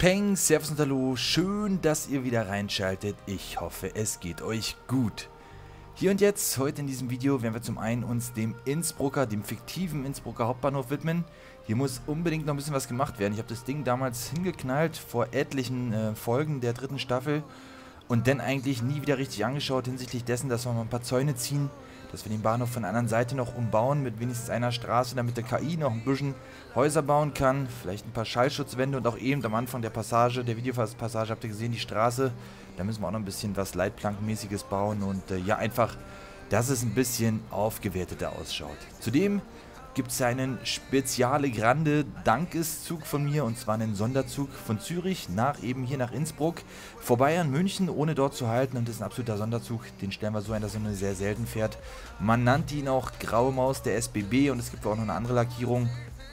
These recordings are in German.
Peng, Servus und Hallo, schön, dass ihr wieder reinschaltet. Ich hoffe, es geht euch gut. Hier und jetzt, heute in diesem Video, werden wir zum einen uns dem Innsbrucker, dem fiktiven Innsbrucker Hauptbahnhof widmen. Hier muss unbedingt noch ein bisschen was gemacht werden. Ich habe das Ding damals hingeknallt, vor etlichen Folgen der dritten Staffel. Und dann eigentlich nie wieder richtig angeschaut hinsichtlich dessen, dass wir mal ein paar Zäune ziehen, dass wir den Bahnhof von der anderen Seite noch umbauen mit wenigstens einer Straße, damit der KI noch ein bisschen Häuser bauen kann, vielleicht ein paar Schallschutzwände und auch eben am Anfang der Passage, der Videopassage habt ihr gesehen, die Straße, da müssen wir auch noch ein bisschen was Leitplankenmäßiges bauen und ja einfach, dass es ein bisschen aufgewerteter ausschaut. Zudem gibt es einen Speziale Grande Dankeszug von mir, und zwar einen Sonderzug von Zürich nach eben hier nach Innsbruck, vorbei an München, ohne dort zu halten, und das ist ein absoluter Sonderzug, den stellen wir so ein, dass er sehr selten fährt. Man nannte ihn auch Graue Maus der SBB und es gibt auch noch eine andere Lackierung.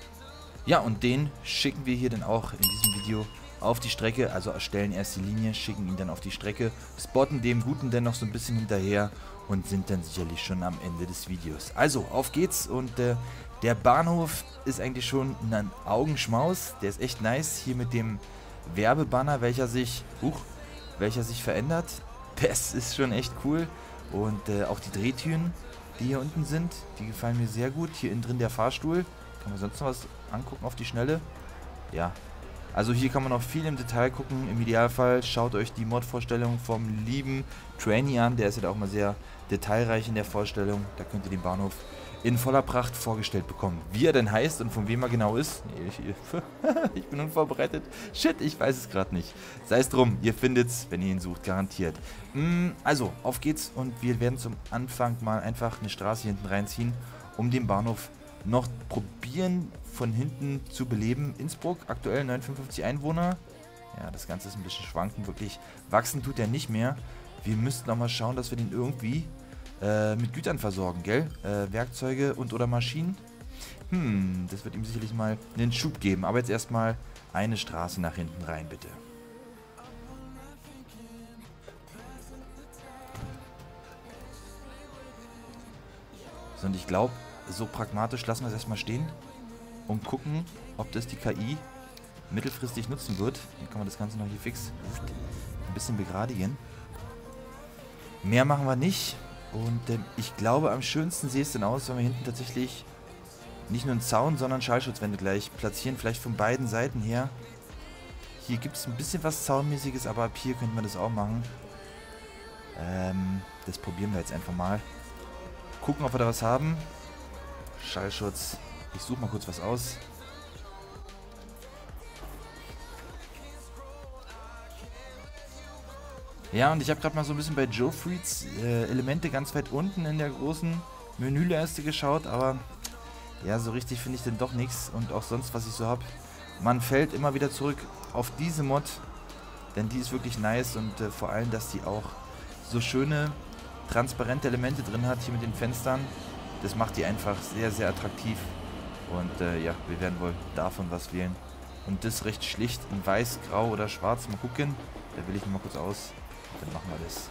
Ja, und den schicken wir hier dann auch in diesem Video auf die Strecke, also erstellen erst die Linie, schicken ihn dann auf die Strecke, spotten dem Guten dann noch so ein bisschen hinterher und sind dann sicherlich schon am Ende des Videos. Also, auf geht's, und der Bahnhof ist eigentlich schon ein Augenschmaus, der ist echt nice, hier mit dem Werbebanner, welcher sich verändert, das ist schon echt cool, und auch die Drehtüren, die hier unten sind, die gefallen mir sehr gut, hier innen drin der Fahrstuhl, kann man sonst noch was angucken auf die Schnelle? Ja, also hier kann man noch viel im Detail gucken. Im Idealfall schaut euch die Mod-Vorstellung vom lieben Trainee an. Der ist ja auch mal sehr detailreich in der Vorstellung. Da könnt ihr den Bahnhof in voller Pracht vorgestellt bekommen. Wie er denn heißt und von wem er genau ist, ich bin unvorbereitet. Shit, ich weiß es gerade nicht. Sei es drum, ihr findet's, wenn ihr ihn sucht, garantiert. Also, auf geht's, und wir werden zum Anfang mal einfach eine Straße hier hinten reinziehen, um den Bahnhof noch probieren von hinten zu beleben. Innsbruck, aktuell 59 Einwohner. Ja, das Ganze ist ein bisschen schwankend, wirklich wachsen tut er nicht mehr. Wir müssten auch mal schauen, dass wir den irgendwie mit Gütern versorgen, gell? Werkzeuge und oder Maschinen. Das wird ihm sicherlich mal einen Schub geben. Aber jetzt erstmal eine Straße nach hinten rein, bitte. So, und ich glaube, so pragmatisch lassen wir es erstmal stehen und gucken, ob das die KI mittelfristig nutzen wird. Hier kann man das Ganze noch hier fix ein bisschen begradigen. Mehr machen wir nicht, und ich glaube, am schönsten sieht es denn aus, wenn wir hinten tatsächlich nicht nur einen Zaun, sondern Schallschutzwände gleich platzieren, vielleicht von beiden Seiten her. Hier gibt es ein bisschen was Zaunmäßiges, aber ab hier könnte man das auch machen. Das probieren wir jetzt einfach mal. Gucken, ob wir da was haben. Schallschutz. Ich suche mal kurz was aus. Ja, und ich habe gerade mal so ein bisschen bei Joe Freeds Elemente ganz weit unten in der großen Menüleiste geschaut, aber ja, so richtig finde ich denn doch nichts, und auch sonst, was ich so habe. Man fällt immer wieder zurück auf diese Mod, denn die ist wirklich nice, und vor allem, dass die auch so schöne, transparente Elemente drin hat, hier mit den Fenstern. Das macht die einfach sehr, sehr attraktiv. Und ja, wir werden wohl davon was wählen. Und das recht schlicht in weiß, grau oder schwarz. Mal gucken. Da wähle ich mal kurz aus. Dann machen wir das.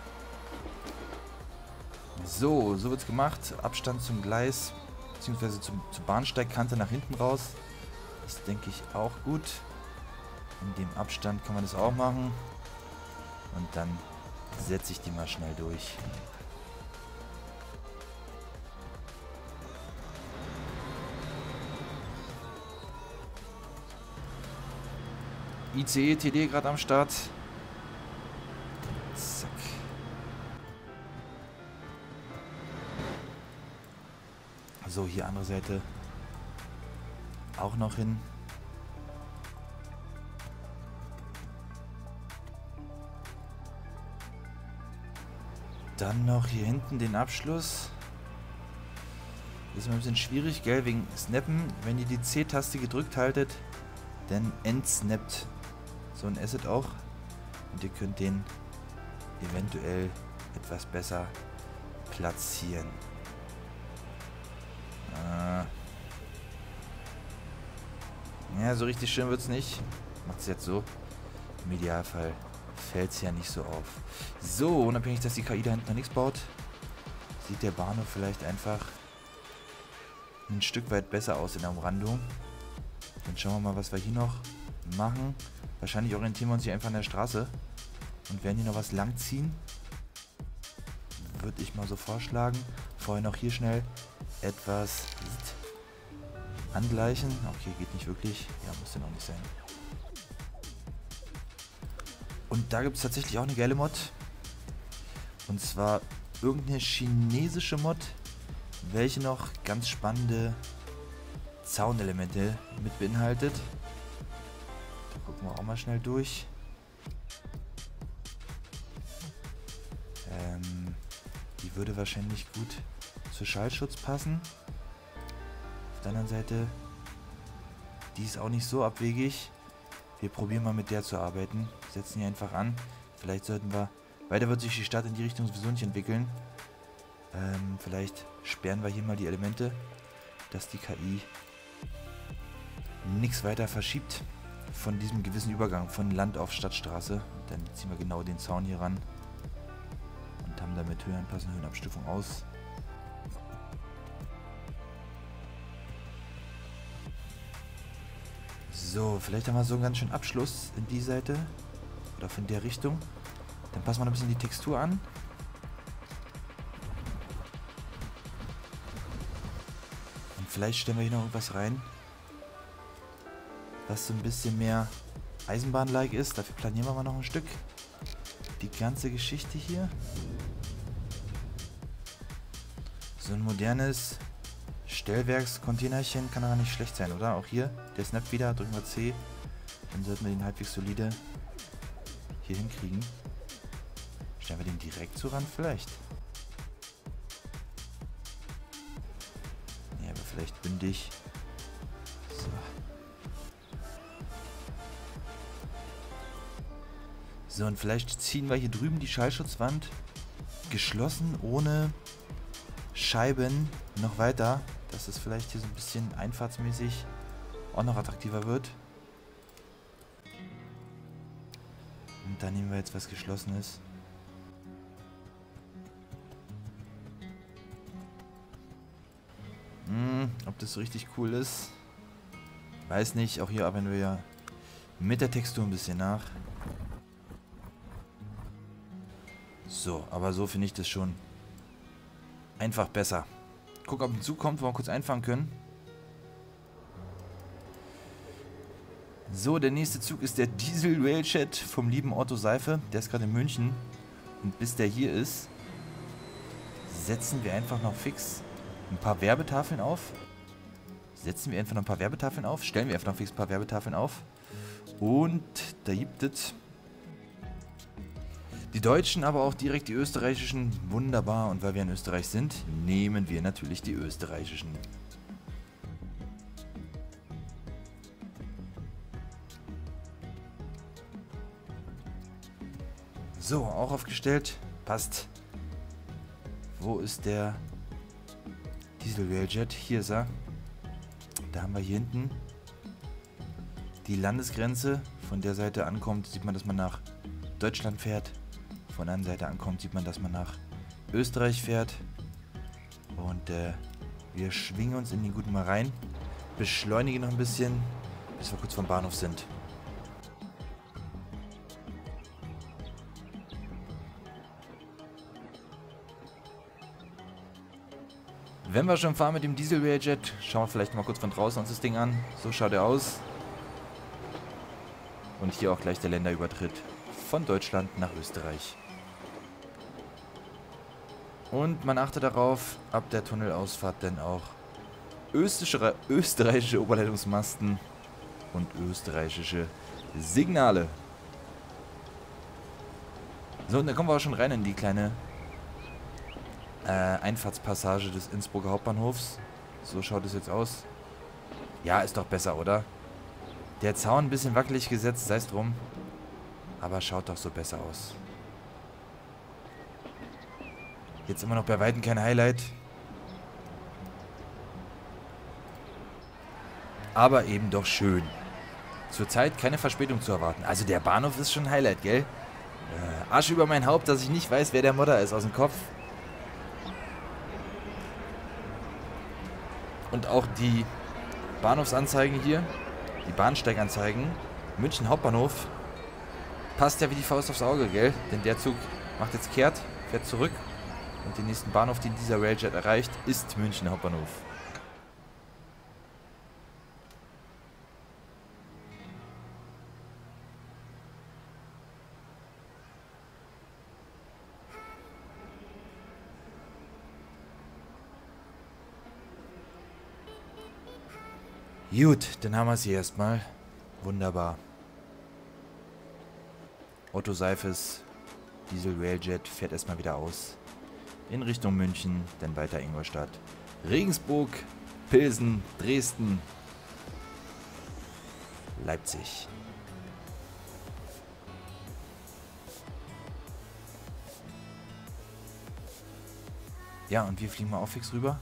So wird es gemacht. Abstand zum Gleis, beziehungsweise zur Bahnsteigkante nach hinten raus. Das denke ich auch gut. In dem Abstand kann man das auch machen. Und dann setze ich die mal schnell durch. ICE TD gerade am Start. Zack. So, hier andere Seite auch noch hin. Dann noch hier hinten den Abschluss. Das ist immer ein bisschen schwierig, gell, wegen Snappen. Wenn ihr die C-Taste gedrückt haltet, dann entsnappt so ein Asset auch. Und ihr könnt den eventuell etwas besser platzieren. Ja, so richtig schön wird es nicht. Macht es jetzt so. Im Idealfall fällt es ja nicht so auf. So, unabhängig, dass die KI da hinten noch nichts baut, sieht der Bahnhof vielleicht einfach ein Stück weit besser aus in der Umrandung. Dann schauen wir mal, was wir hier noch machen. Wahrscheinlich orientieren wir uns hier einfach an der Straße. Und werden hier noch was langziehen. Würde ich mal so vorschlagen. Vorher noch hier schnell etwas angleichen. Okay, geht nicht wirklich. Ja, muss ja noch nicht sein. Und da gibt es tatsächlich auch eine geile Mod. Und zwar irgendeine chinesische Mod, welche noch ganz spannende Zaunelemente mit beinhaltet. Da gucken wir auch mal schnell durch. Die würde wahrscheinlich gut zu Schallschutz passen. Auf der anderen Seite, die ist auch nicht so abwegig. Wir probieren mal mit der zu arbeiten. Setzen die einfach an. Vielleicht sollten wir... Weiter wird sich die Stadt in die Richtung sowieso nicht entwickeln. Vielleicht sperren wir hier mal die Elemente, dass die KI nichts weiter verschiebt von diesem gewissen Übergang von Land auf Stadtstraße. Und dann ziehen wir genau den Zaun hier ran und haben damit Höhenanpassung, Höhenabstufung aus. So, vielleicht haben wir so einen ganz schönen Abschluss in die Seite oder von der Richtung. Dann passen wir noch ein bisschen die Textur an. Und vielleicht stellen wir hier noch irgendwas rein, was so ein bisschen mehr Eisenbahn-like ist. Dafür planieren wir mal noch ein Stück. Die ganze Geschichte hier. So ein modernes Stellwerkskontainerchen kann aber nicht schlecht sein, oder? Auch hier, der snappt wieder, drücken wir C. Dann sollten wir den halbwegs solide hier hinkriegen. Stellen wir den direkt so ran vielleicht. Ja, aber vielleicht bündig. So. So, und vielleicht ziehen wir hier drüben die Schallschutzwand geschlossen, ohne Scheiben noch weiter, dass es vielleicht hier so ein bisschen einfahrtsmäßig auch noch attraktiver wird. Und dann nehmen wir jetzt was Geschlossenes. Ob das so richtig cool ist, weiß nicht. Auch hier arbeiten wir ja mit der Textur ein bisschen nach. So, aber so finde ich das schon einfach besser. Guck, ob ein Zug kommt, wo wir kurz einfahren können. So, der nächste Zug ist der Diesel Railjet vom lieben Otto Seife. Der ist gerade in München. Und bis der hier ist, setzen wir einfach noch fix ein paar Werbetafeln auf. Stellen wir einfach noch fix ein paar Werbetafeln auf. Und da gibt es die deutschen, aber auch direkt die österreichischen. Wunderbar. Und weil wir in Österreich sind, nehmen wir natürlich die österreichischen. So, auch aufgestellt. Passt. Wo ist der Diesel Railjet? Hier ist er. Da haben wir hier hinten die Landesgrenze. Von der Seite ankommt, sieht man, dass man nach Deutschland fährt. Von der anderen Seite ankommt, sieht man, dass man nach Österreich fährt. Und wir schwingen uns in den guten mal rein. Beschleunigen noch ein bisschen, bis wir kurz vom Bahnhof sind. Wenn wir schon fahren mit dem Diesel Railjet, schauen wir vielleicht mal kurz von draußen uns das Ding an. So schaut er aus. Und hier auch gleich der Länderübertritt von Deutschland nach Österreich. Und man achte darauf, ab der Tunnelausfahrt dann auch österreichische Oberleitungsmasten und österreichische Signale. So, und dann kommen wir auch schon rein in die kleine Einfahrtspassage des Innsbrucker Hauptbahnhofs. So schaut es jetzt aus. Ja, ist doch besser, oder? Der Zaun ein bisschen wackelig gesetzt, sei es drum. Aber schaut doch so besser aus. Jetzt immer noch bei Weitem kein Highlight. Aber eben doch schön. Zurzeit keine Verspätung zu erwarten. Also der Bahnhof ist schon ein Highlight, gell? Asche über mein Haupt, dass ich nicht weiß, wer der Modder ist aus dem Kopf. Und auch die Bahnhofsanzeigen hier, die Bahnsteiganzeigen, München Hauptbahnhof passt ja wie die Faust aufs Auge, gell? Denn der Zug macht jetzt kehrt, fährt zurück und den nächsten Bahnhof, den dieser Railjet erreicht, ist München Hauptbahnhof. Gut, dann haben wir es hier erstmal. Wunderbar. Otto Seifes Diesel Railjet fährt erstmal wieder aus. In Richtung München, dann weiter Ingolstadt. Regensburg, Pilsen, Dresden, Leipzig. Ja, und wir fliegen mal auch fix rüber.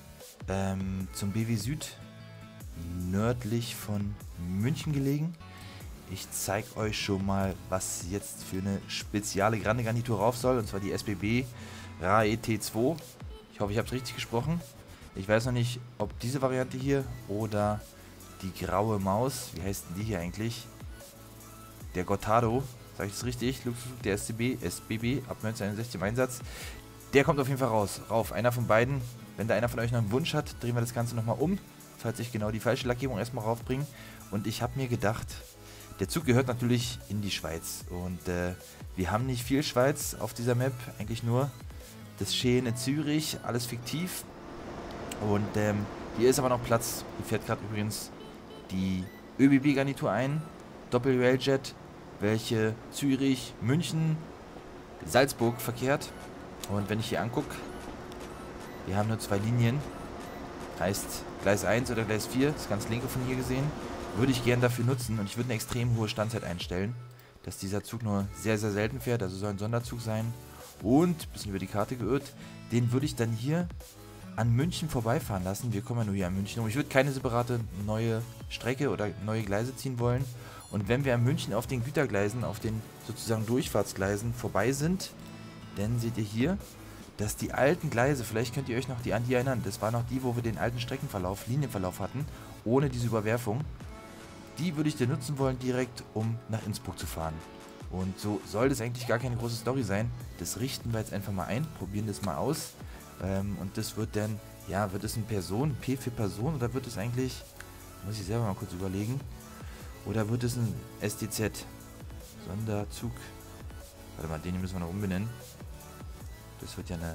Zum BW Süd. Nördlich von München gelegen. Ich zeige euch schon mal, was jetzt für eine spezielle Grande Garnitur rauf soll. Und zwar die SBB RAE T2. Ich hoffe, ich habe es richtig gesprochen. Ich weiß noch nicht, ob diese Variante hier oder die graue Maus. Wie heißt denn die hier eigentlich? Der Gottardo. Sage ich das richtig? Luxusflug der SBB ab 1961 im Einsatz. Der kommt auf jeden Fall rauf. Einer von beiden. Wenn da einer von euch noch einen Wunsch hat, drehen wir das Ganze nochmal um. Falls ich genau die falsche Lackierung erstmal raufbringe. Und ich habe mir gedacht, der Zug gehört natürlich in die Schweiz. Und wir haben nicht viel Schweiz auf dieser Map. Eigentlich nur das schöne Zürich. Alles fiktiv. Und hier ist aber noch Platz. Hier fährt gerade übrigens die ÖBB-Garnitur ein. Doppel-Railjet, welche Zürich, München, Salzburg verkehrt. Und wenn ich hier angucke, wir haben nur 2 Linien. Heißt Gleis 1 oder Gleis 4, das ganz linke von hier gesehen, würde ich gern dafür nutzen. Und ich würde eine extrem hohe Standzeit einstellen, dass dieser Zug nur sehr, sehr selten fährt. Also soll ein Sonderzug sein. Und, ein bisschen über die Karte geirrt, den würde ich dann hier an München vorbeifahren lassen. Wir kommen ja nur hier an München um. Ich würde keine separate neue Strecke oder neue Gleise ziehen wollen. Und wenn wir an München auf den Gütergleisen, auf den sozusagen Durchfahrtsgleisen vorbei sind, dann seht ihr hier, dass die alten Gleise, vielleicht könnt ihr euch noch an die erinnern, das waren noch die, wo wir den alten Streckenverlauf, Linienverlauf hatten, ohne diese Überwerfung. Die würde ich dann nutzen wollen, direkt, um nach Innsbruck zu fahren. Und so soll das eigentlich gar keine große Story sein. Das richten wir jetzt einfach mal ein, probieren das mal aus. Und das wird dann, ja, wird es ein P für Person oder wird es eigentlich, muss ich selber mal kurz überlegen, oder wird es ein SDZ, Sonderzug, warte mal, den hier müssen wir noch umbenennen. Das wird ja eine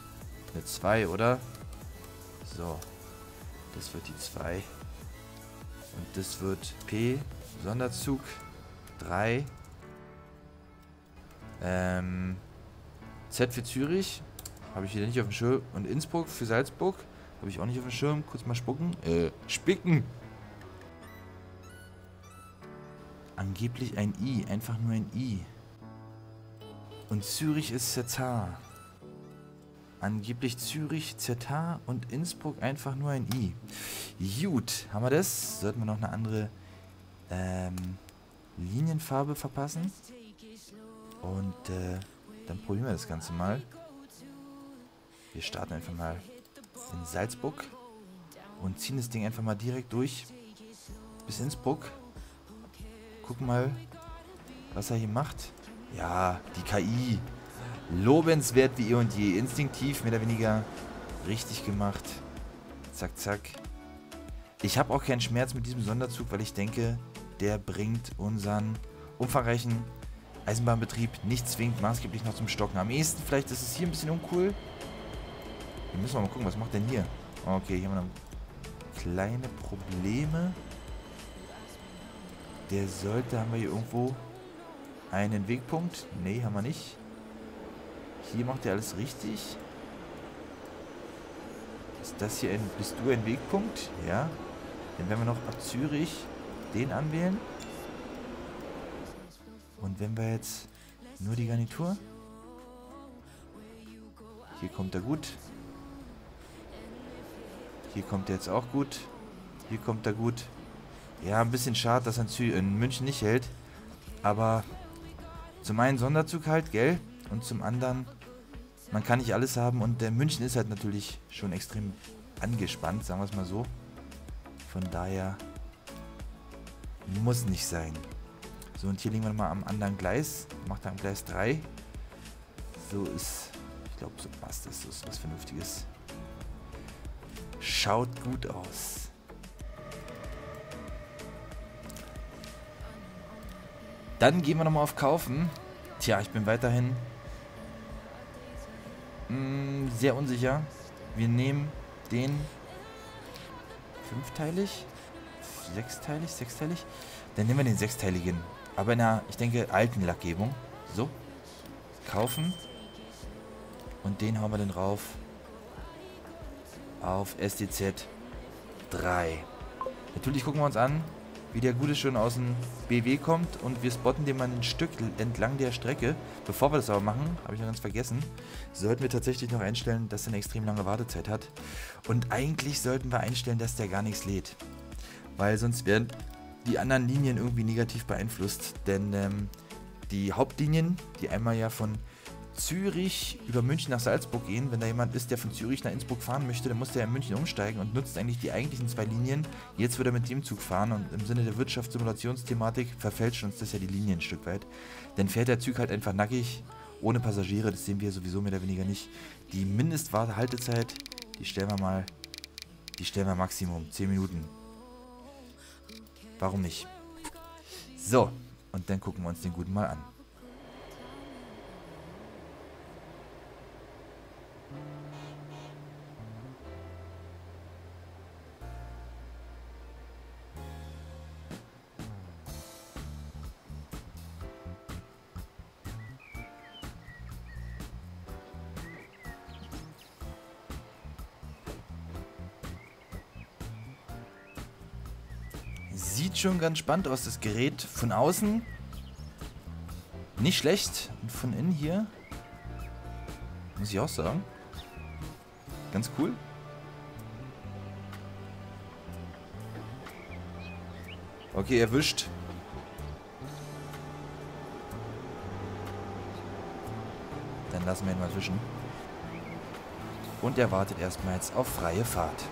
2, oder? So, das wird die 2. Und das wird P, Sonderzug 3. Z für Zürich. Habe ich wieder nicht auf dem Schirm. Und Innsbruck für Salzburg. Habe ich auch nicht auf dem Schirm. Kurz mal spucken. Spicken. Angeblich ein I. Einfach nur ein I. Und Zürich ist ZH. Angeblich Zürich, ZH und Innsbruck einfach nur ein I. Gut, haben wir das? Sollten wir noch eine andere Linienfarbe verpassen? Und dann probieren wir das Ganze mal. Wir starten einfach mal in Salzburg und ziehen das Ding einfach mal direkt durch bis Innsbruck. Gucken mal, was er hier macht. Ja, die KI. Lobenswert wie eh und je. Instinktiv, mehr oder weniger richtig gemacht. Zack, zack. Ich habe auch keinen Schmerz mit diesem Sonderzug, weil ich denke, der bringt unseren umfangreichen Eisenbahnbetrieb nicht zwingend maßgeblich noch zum Stocken. Am ehesten vielleicht ist es hier ein bisschen uncool. Hier müssen wir mal gucken, was macht denn hier? Okay, hier haben wir noch kleine Probleme. Der sollte, haben wir hier irgendwo einen Wegpunkt? Nee, haben wir nicht. Hier macht er alles richtig. Ist das hier ein, bist du ein Wegpunkt? Ja. Dann werden wir noch ab Zürich den anwählen. Und wenn wir jetzt nur die Garnitur. Hier kommt er gut. Hier kommt er jetzt auch gut. Hier kommt er gut. Ja, ein bisschen schade, dass er in München nicht hält. Aber zum einen Sonderzug halt, gell? Und zum anderen, man kann nicht alles haben. Und der München ist halt natürlich schon extrem angespannt, sagen wir es mal so. Von daher muss nicht sein. So, und hier liegen wir nochmal am anderen Gleis. Macht er am Gleis 3. So ist, ich glaube, so passt es. So ist was Vernünftiges. Schaut gut aus. Dann gehen wir nochmal auf Kaufen. Tja, ich bin weiterhin sehr unsicher. Wir nehmen den fünfteilig, sechsteilig. Dann nehmen wir den sechsteiligen. Aber in einer, ich denke, alten Lackgebung. So. Kaufen. Und den hauen wir dann rauf. Auf SDZ 3. Natürlich gucken wir uns an, wie der Gute schon aus dem BW kommt. Und wir spotten den mal ein Stück entlang der Strecke. Bevor wir das aber machen, habe ich noch ganz vergessen, sollten wir tatsächlich noch einstellen, dass er eine extrem lange Wartezeit hat. Und eigentlich sollten wir einstellen, dass der gar nichts lädt. Weil sonst werden die anderen Linien irgendwie negativ beeinflusst. Denn die Hauptlinien, die einmal ja von Zürich über München nach Salzburg gehen, wenn da jemand ist, der von Zürich nach Innsbruck fahren möchte, dann muss der in München umsteigen und nutzt eigentlich die eigentlichen 2 Linien. Jetzt wird er mit dem Zug fahren und im Sinne der Wirtschaftssimulationsthematik verfälscht uns das ja die Linien ein Stück weit. Dann fährt der Zug halt einfach nackig, ohne Passagiere, das sehen wir sowieso mehr oder weniger nicht. Die Mindesthaltezeit, die stellen wir Maximum, 10 Minuten. Warum nicht? So, und dann gucken wir uns den Guten mal an. Sieht schon ganz spannend aus, das Gerät. Von außen nicht schlecht. Und von innen hier, muss ich auch sagen, ganz cool. Okay, erwischt. Dann lassen wir ihn mal wischen. Und er wartet erstmal jetzt auf freie Fahrt.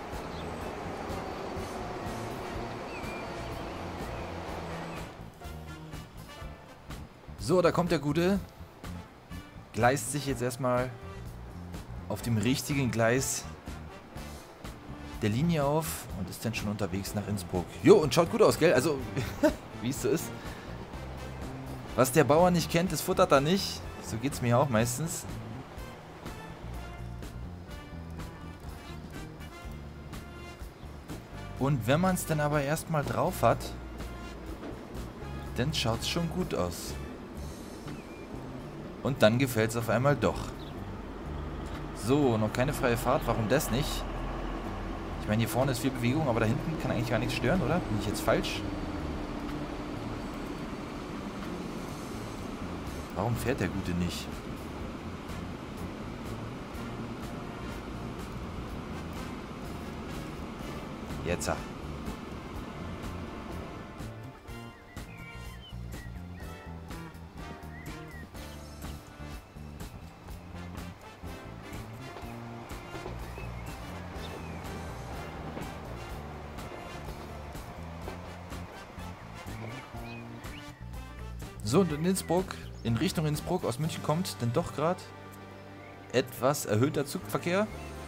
So, da kommt der Gute. Gleist sich jetzt erstmal auf dem richtigen Gleis der Linie auf und ist dann schon unterwegs nach Innsbruck. Jo, und schaut gut aus, gell? Also, wie es so ist. Was der Bauer nicht kennt, das futtert er nicht. So geht es mir auch meistens. Und wenn man es dann aber erstmal drauf hat, dann schaut es schon gut aus. Und dann gefällt es auf einmal doch. So, noch keine freie Fahrt. Warum das nicht? Ich meine, hier vorne ist viel Bewegung, aber da hinten kann eigentlich gar nichts stören, oder? Bin ich jetzt falsch? Warum fährt der Gute nicht? Jetzt. So, und in Innsbruck, in Richtung Innsbruck aus München kommt denn doch gerade etwas erhöhter Zugverkehr.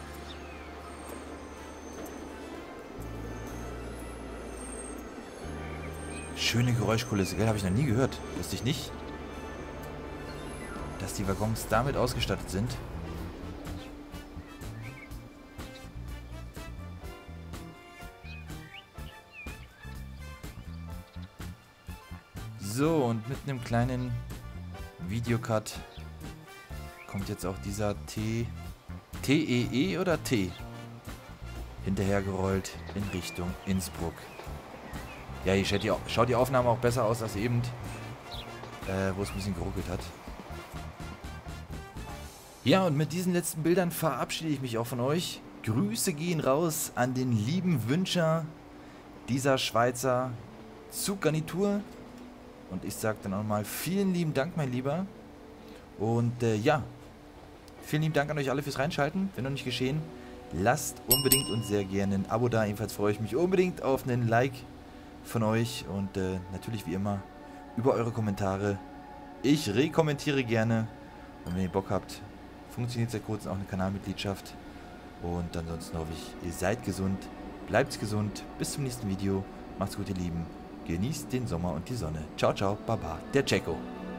Schöne Geräuschkulisse, gell? Habe ich noch nie gehört. Wusste ich nicht, dass die Waggons damit ausgestattet sind. So, und mit einem kleinen Videocut kommt jetzt auch dieser TEE oder T hinterhergerollt in Richtung Innsbruck. Ja, hier schaut die Aufnahme auch besser aus als eben, wo es ein bisschen geruckelt hat. Ja, und mit diesen letzten Bildern verabschiede ich mich auch von euch. Grüße gehen raus an den lieben Wünscher dieser Schweizer Zuggarnitur. Und ich sage dann auch mal vielen lieben Dank, mein Lieber. Und ja, vielen lieben Dank an euch alle fürs Reinschalten. Wenn noch nicht geschehen, lasst unbedingt und sehr gerne ein Abo da. Ebenfalls freue ich mich unbedingt auf einen Like von euch. Und natürlich wie immer über eure Kommentare. Ich rekommentiere gerne. Und wenn ihr Bock habt, funktioniert seit kurzem auch eine Kanalmitgliedschaft. Und ansonsten hoffe ich, ihr seid gesund, bleibt gesund. Bis zum nächsten Video. Macht's gut, ihr Lieben. Genießt den Sommer und die Sonne. Ciao, ciao, baba, der Jacko.